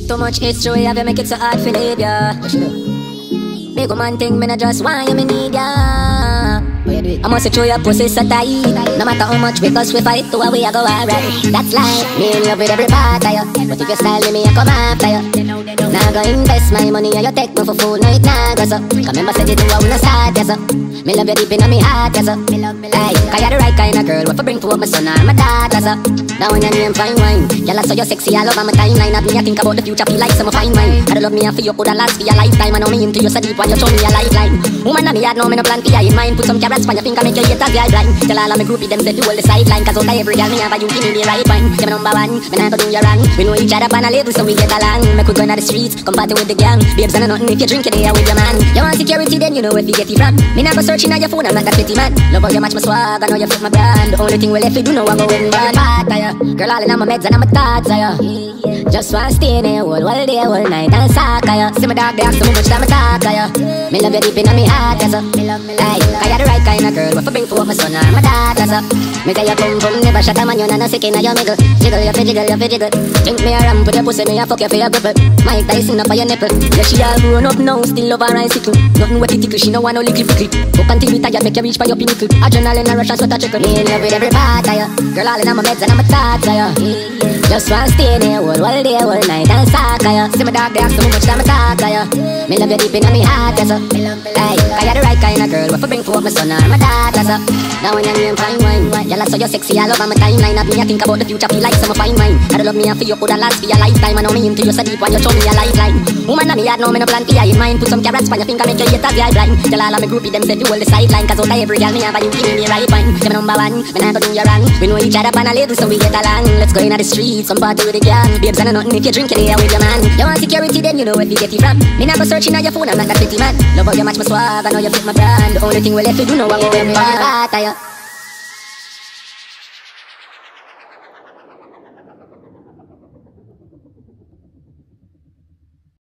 Too much history, have you make it so hard for leave ya? What you do? Big man thing, me not just want you, me need ya. I must show your pussy so tight. No matter how much because we fight, to a way I go alright. That's life, me in love with every part of you. But if you style me, I come after you. Now go invest my money and you take me for food, no it nah go so. Come remember say you do I wanna start, yes so. Me love you deep in my heart, yes so. Hey, cause you're the right kind of girl, what for bring to up my son and my daughter so. Now when your name fine wine, y'all saw you sexy all over my timeline. Have me I think about the future, feel like some fine wine. I love me and for you coulda last for your lifetime. I know me into you so deep when you show me a lifeline. Woman and me had no me no plan for you in mind. Put some carrots on your finger, make your haters the eye blind. Tell all of me groupie them say you hold the sideline. Cause out of every girl me have a you give me the right wine. You're my number one, me not go do you wrong. We know each other on a level so we get along. Make we go inna the streets, come party with the gang. Babes and nothing if you drink it there with your man. You want security then you know where you get it from. Me not go searching on your phone, I'm not that pretty man. Love how you match my swag, I know you fit my brand. The only thing we left we do know I go in bad part of you. Girl all in my meds and I'm a thoughts of you. Just wanna stay in here all day, all night and suck of you. See my dog they ask so much time I talk of you. Me love you deep in my heart, yes so. Hey, cause you're the right kind of girl, what for bring for my son and my daughter so. Me say you boom boom, never shut a man, you not sick in your middle. Jiggle, you fi jiggle, you fi jiggle. Drink me a rum, put your pussy, me a fuck you for your cripple. Mike Tyson up on your nipple. Yeah, she all grown up now, still love her icicle. Nothing wet it tickle, she no want no lickly pickle. Up until we tired, make you reach for your pinnacle. Adrenaline and rush and sweat a trickle. Me in love with every part of you. Girl all in my meds and I'm a thoughts of you. Just wanna stay in here all day, all night and suck of you. See my dog, they ask so much time I talk of you. Me love you deep in my heart, yes so. Hey, cause you're the right kind of girl, what for bring for my son and my daughter so. Now when your name fine wine, y'all saw you sexy all over my timeline. Have me I think about the future, feel like some fine wine. I love me and for you coulda last for your lifetime. I know me into you so deep when you show me a lifeline. Woman and me had no me no plan for you in mind. Put some carrots on your finger, make your haters the eye blind. Tell all of me groupie them say you hold the sideline. Cause out of every girl me have a you give me the right wine. You're my number one, me not go do you wrong. We know each other on a level so we get along. Let's go inna the streets, some party with the gang. Babes and nothing if you drink it here with your man. You want security then you know where you get it from. Me not go searching on your phone, I'm not that pretty man. Love how you match my swag, I know you fit my brand. The only thing we left to do now I go in bad.